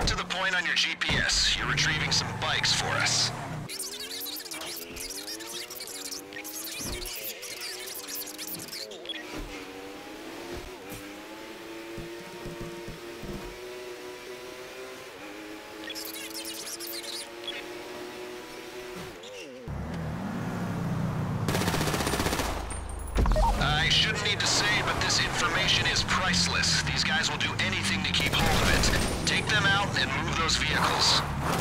Head to the point on your GPS. You're retrieving some bikes for us. I shouldn't need to say, but this information is priceless. These guys will do anything to keep hold of it. Take them out and move those vehicles.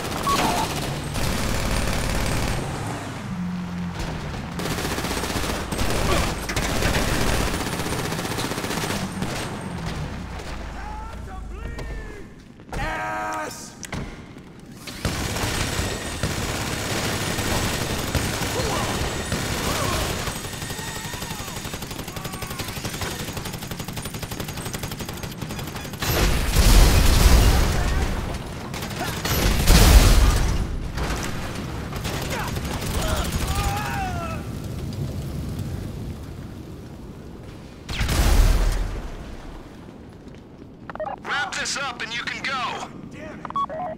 Wrap this up and you can go! Damn it!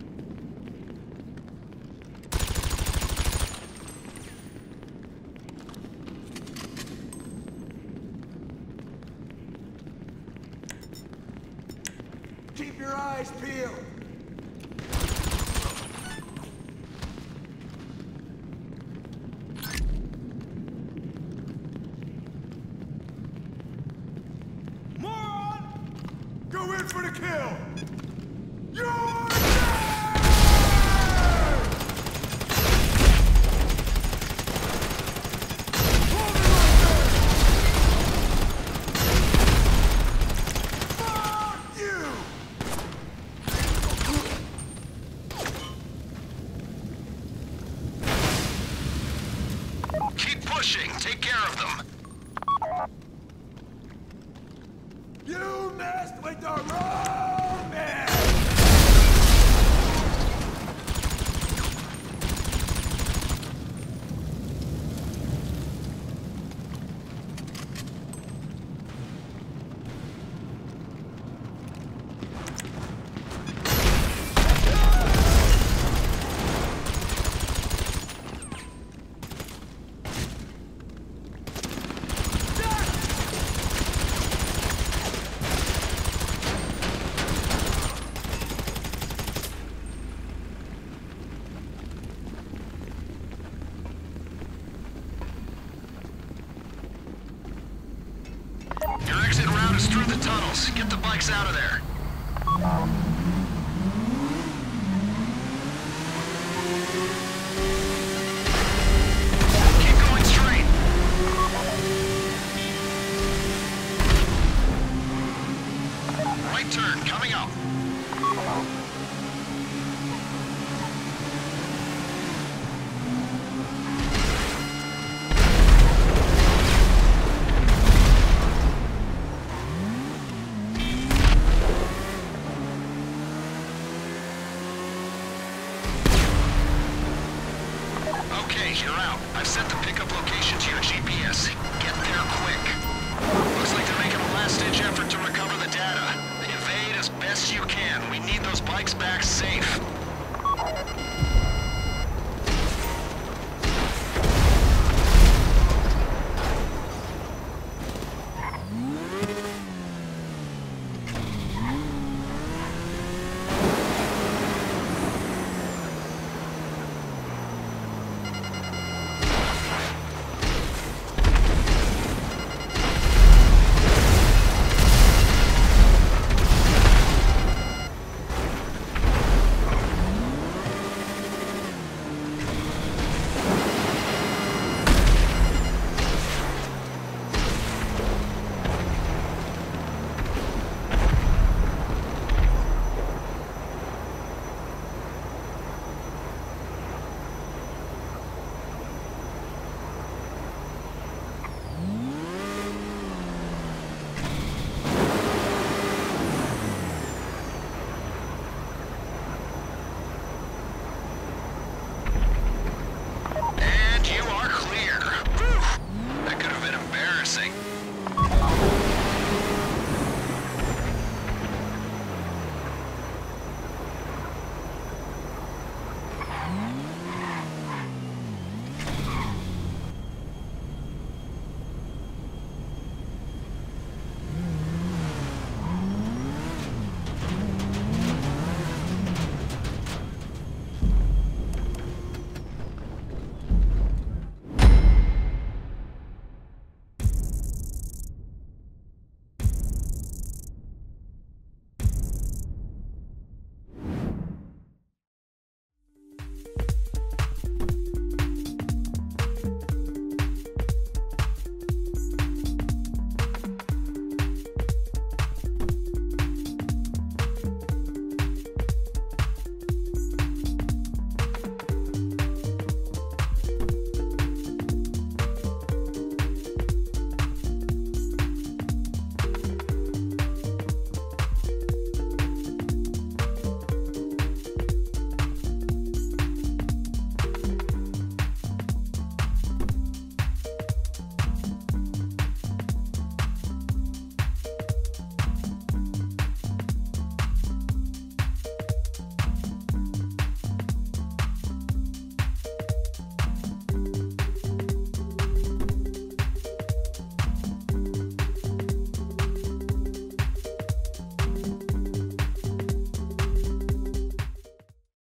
Keep your eyes peeled! Go in for the kill! You're dead! Hold it right there! Fuck you! Keep pushing. Take care of them. You messed with the wrong man! Your exit route is through the tunnels. Get the bikes out of there. Keep going straight. Right turn, coming up. Okay, you're out. I've set the pickup location to your GPS. Get there quick. Looks like they're making a last-ditch effort to recover the data. Evade as best you can. We need those bikes back safe.